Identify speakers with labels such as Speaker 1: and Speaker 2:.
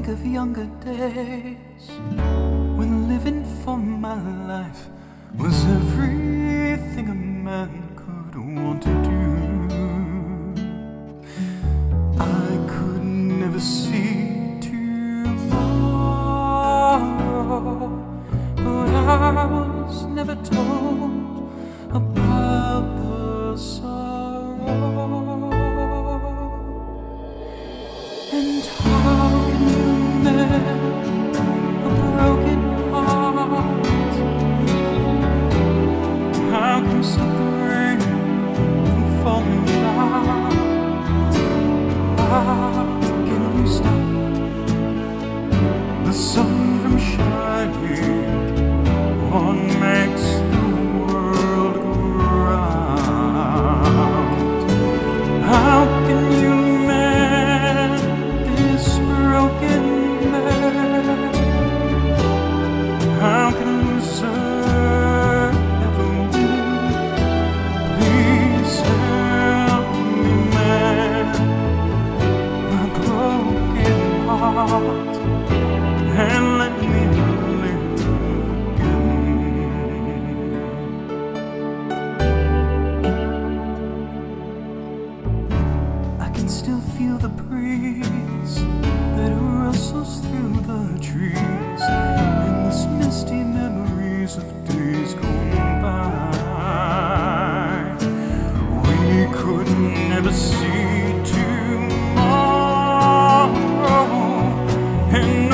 Speaker 1: think of younger days when living for my life was everything a man could want to do. I could never see tomorrow, but I was never told about the sorrow. And how can you mend a broken heart? How can you stop the rain from falling down? How can you stop the sun from shining? What makes the world go round? How can you mend this broken man? How can a loser ever win? Please help me mend my broken heart and let me live again. I can still feel the breeze that rustles through the trees and these misty memories of days gone by. We could never see tomorrow, and